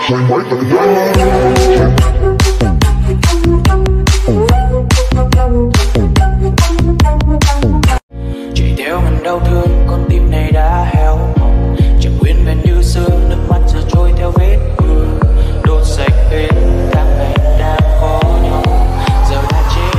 Chỉ theo mình đau thương, con tim này đã héo mòn, chẳng nguyên vẹn như xưa, nước mắt giờ trôi theo vết mưa, đốt sạch hết các ngày đang khó nhau, giờ đã chết.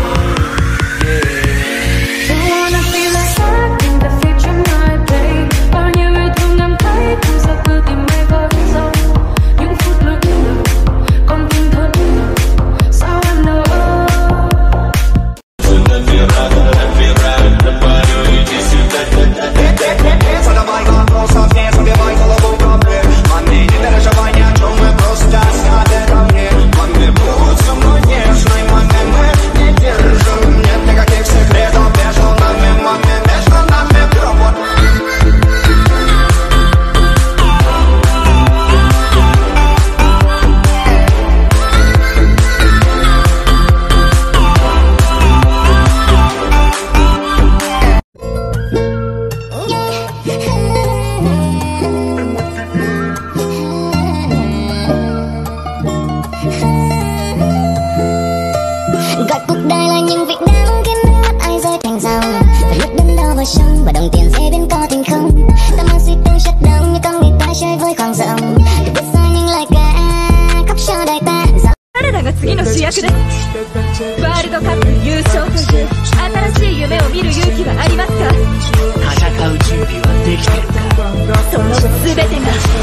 Gọi cuộc đời là những việc đáng khiến nước mắt ai rơi thành dòng, và nước đớn đau vào sông và đồng tiền rơi bên co tình không. Ta mang suy tư chất đông như con người ta chơi với khoảng rộng, được viết ra những lời ca khóc cho đời ta. 誰らが次の主役です。ワールドカップ優勝という新しい夢を見る勇気はありますか？ 戦う準備はできてるか？ その全てが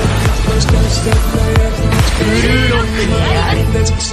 ブルーロックにある。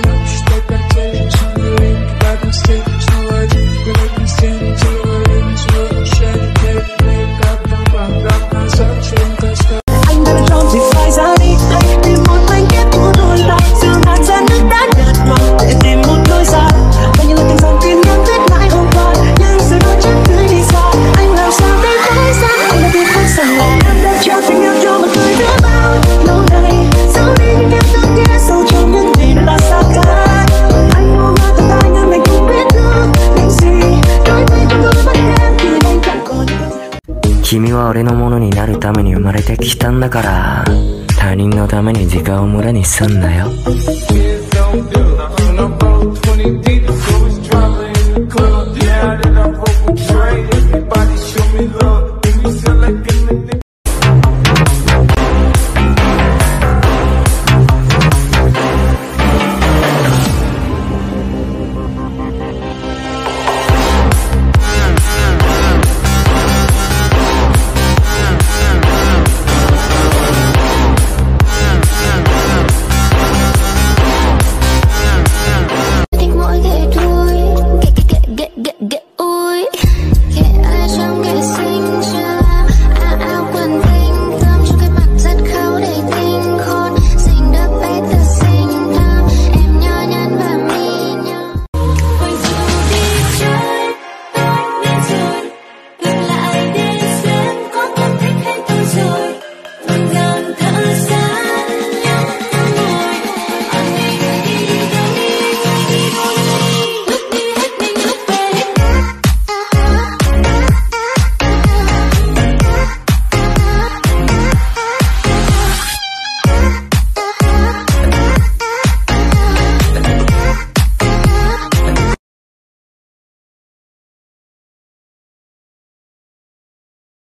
君は俺のものになるために生まれてきたんだから、他人のために時間を無駄にすんなよ。